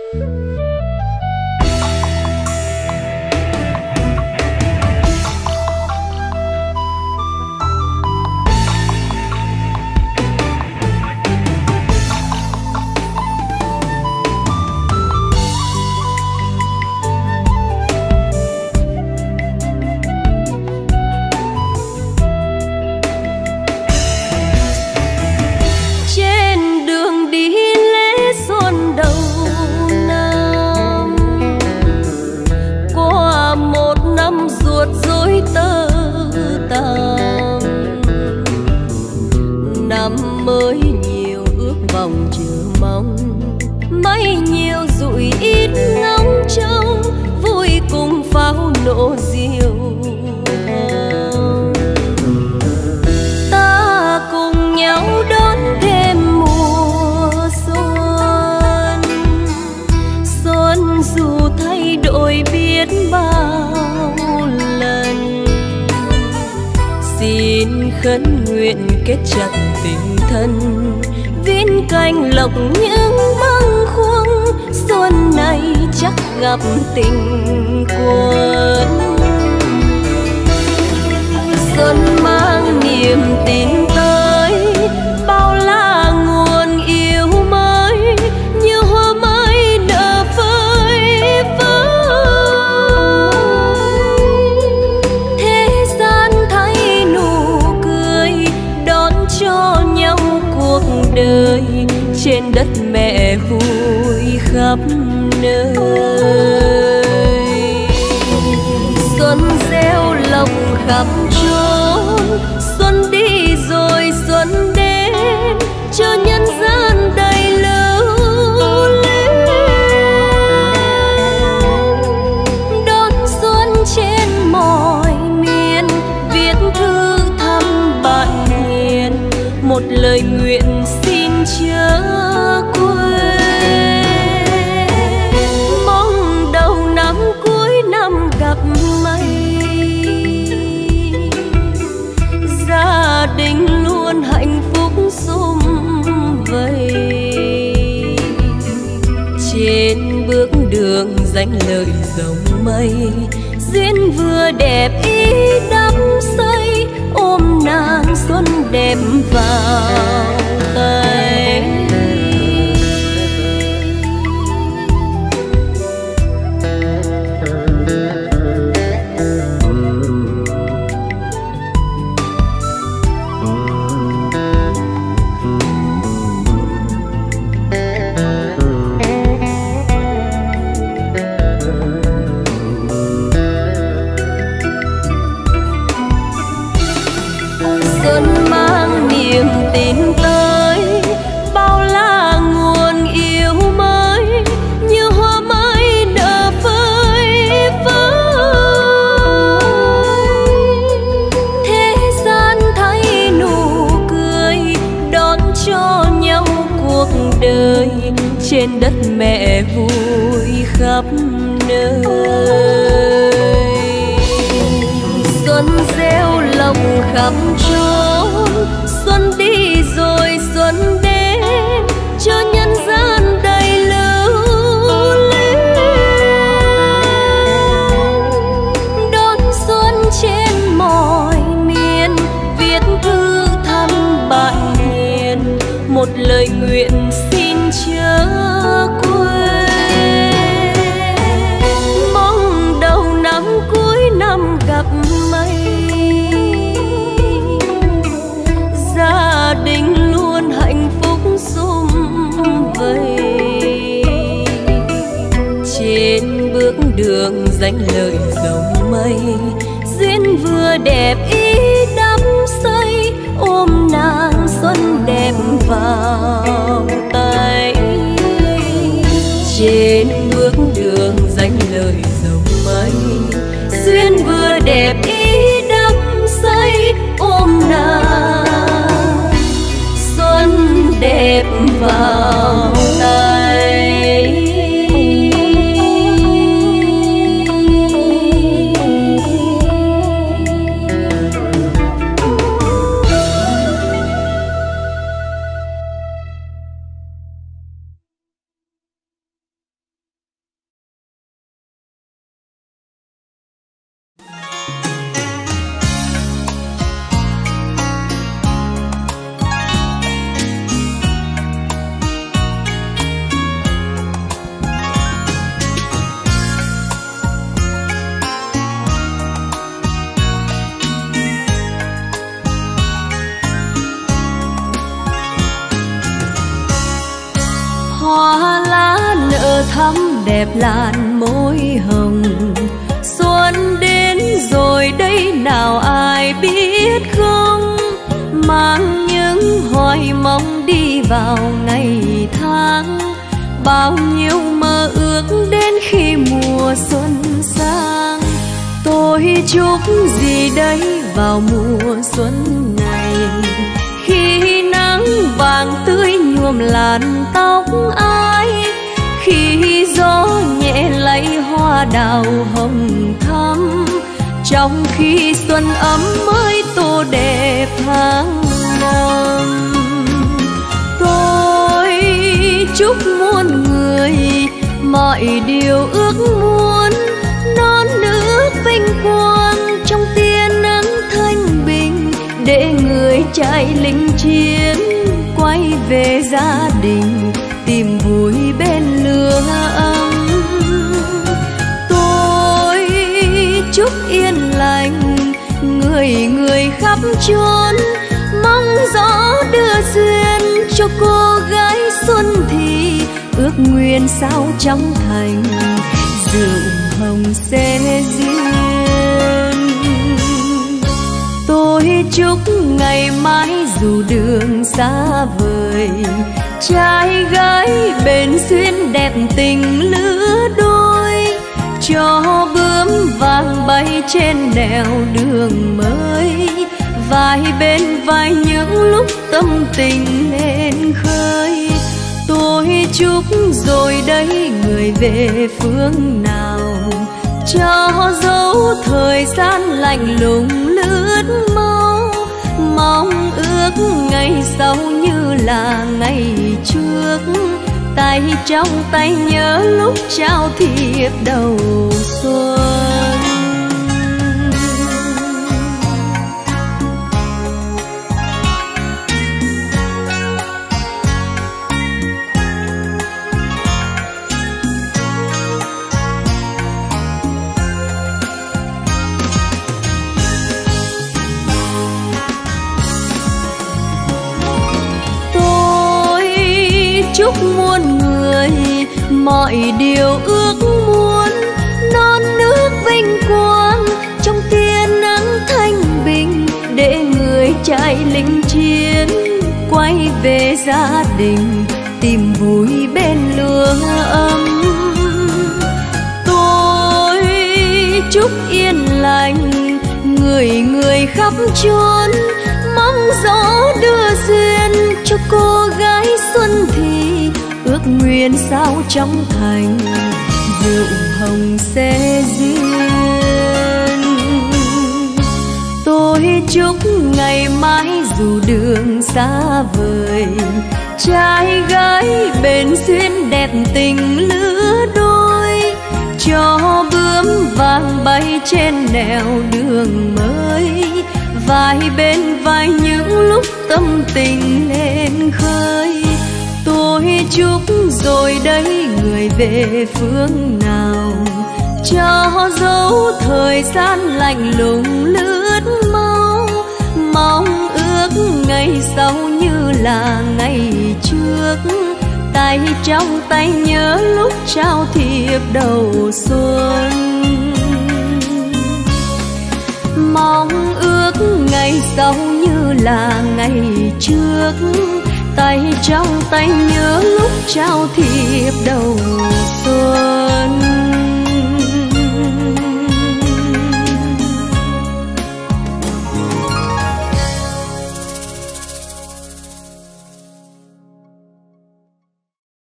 khấn nguyện kết chặt tình thân, viễn canh lộc những bâng khuâng, xuân này chắc gặp tình quân. Xuân mang niềm tin tới, bao la nguồn yêu mới, như hoa mai nở phơi phới. Thế gian thấy nụ cười, đón cho nhau cuộc đời, trên đất mẹ vui khắp nơi. Xuân gieo lộc khắp chốn, xuân đi rồi xuân đến, cho nhân gian đầy lưu luyến. Đón xuân trên mọi miền, viết thư thăm bạn hiền, một lời nguyện xin chớ quên. Mong đầu năm cuối năm gặp may, gia đình luôn hạnh phúc sum vầy. Trên bước đường danh lợi rồng mây, duyên vừa đẹp ý đắm say, ôm nàng xuân đẹp vào tay. Trên đất mẹ vui khắp nơi. Xuân gieo lộc khắp chốn, xuân đi rồi xuân đến, cho nhân gian đầy lưu luyến. Đón xuân trên mọi miền, viết thư thăm bạn hiền, một lời nguyện xin chớ quên. Mong đầu năm cuối năm gặp may, gia đình luôn hạnh phúc sum vầy. Trên bước đường danh lợi rồng mây, duyên vừa đẹp ý đắm say, ôm nàng xuân đẹp vào tay. Trên bước đường danh lợi rồng mây, duyên vừa đẹp ý đắm say, ôm nàng xuân đẹp vào tay. thơ thắm đẹp làn môi hồng. Xuân đến rồi đây nào ai biết không, mang những hoài mong đi vào ngày tháng. Bao nhiêu mơ ước đến khi mùa xuân sang. Tôi chúc gì đây vào mùa xuân này, khi nắng vàng tươi nhuộm làn tóc ai, khi gió nhẹ lay hoa đào hồng thắm, trong khi xuân ấm mới tô đẹp tháng năm. Tôi chúc muôn người mọi điều ước muốn, non nước vinh quang trong tia nắng thanh bình, để người trai lính chiến quay về gia đình tìm vui bên lửa ấm. Tôi chúc yên lành người người khắp chốn, mong gió đưa duyên cho cô gái xuân thì ước nguyện sao trong thành, rượu hồng sẽ duyên. Tôi chúc ngày mai dù đường xa vời, trai gái bền duyên đẹp tình lứa đôi, cho bướm vàng bay trên nẻo đường mới, vai bên vai những lúc tâm tình lên khơi. Tôi chúc rồi đây người về phương nào, cho dấu thời gian lạnh lùng lướt mau, mong ước ngày sau như là ngày trước, tay trong tay nhớ lúc trao thiệp đầu xuân. Chúc muôn người mọi điều ước muốn, non nước vinh quang trong tia nắng thanh bình, để người trai lính chiến quay về gia đình tìm vui bên lửa ấm. Tôi chúc yên lành người người khắp chốn, mong gió đưa duyên cho cô gái xuân thì ước nguyện sao trong thành, rượu hồng sẽ duyên. Tôi chúc ngày mai dù đường xa vời, trai gái bền duyên đẹp tình lứa đôi, cho bướm vàng bay trên nẻo đường mới, vai bên vai những lúc tâm tình lên khơi. Tôi chúc rồi đây người về phương nào, cho dấu thời gian lạnh lùng lướt mau, mong ước ngày sau như là ngày trước, tay trong tay nhớ lúc trao thiệp đầu xuân. Mong ước ngày sau như là ngày trước, tay trong tay nhớ lúc trao thiệp đầu xuân.